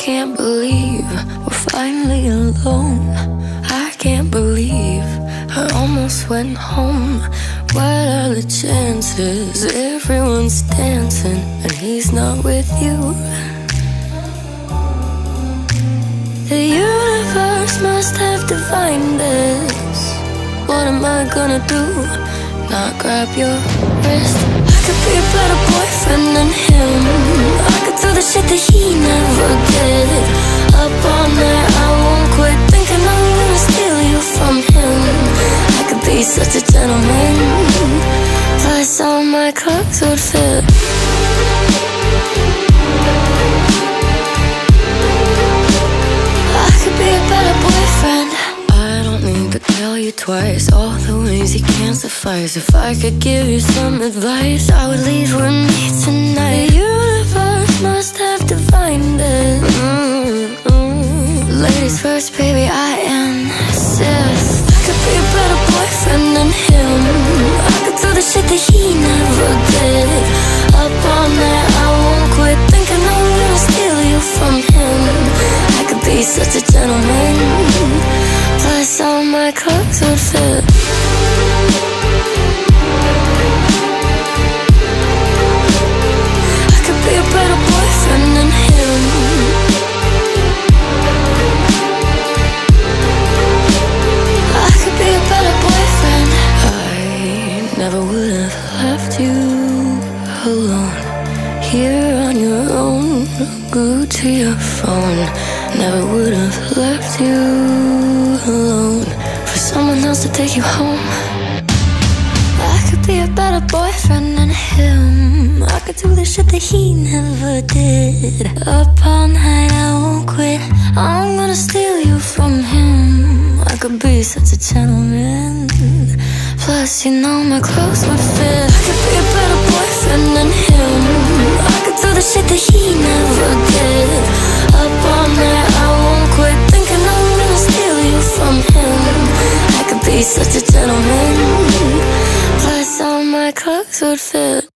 can't believe we're finally alone. I can't believe I almost went home. What are the chances? Everyone's dancing and he's not with you. The universe must have divined this. What am I gonna do? Not grab your wrist? I could be a better boyfriend than him. I could do the shit that he never did. Up all night, I won't quit thinking I'm gonna steal you from him. I could be such a gentleman, plus all my clothes would fit. I could be a better boyfriend. I don't need to tell you twice all the ways you can't suffice. If I could give you some advice, I would leave with me tonight. The universe must have divined it. Ladies first, baby, I insist. I could be a better boyfriend than him. I could do the shit that he never did. Up all night, I won't quit thinking I'm gonna steal you from him. I could be such a gentleman, plus all my clothes would fit. I could be a better boyfriend than him. I could be a better boyfriend. I never would have left you alone, here on your own. Glued to your phone. Never would have left you alone for someone else to take you home. I could be a better boyfriend than him. I could do the shit that he never did. Up all night, I won't quit. I'm gonna steal you from him. I could be such a gentleman, plus you know my clothes would fit. I could be a better boyfriend than him. I could do the shit that he never did. Up all night, I won't quit thinking I'm gonna steal you from him. I could be such a gentleman, plus all my clothes would fit.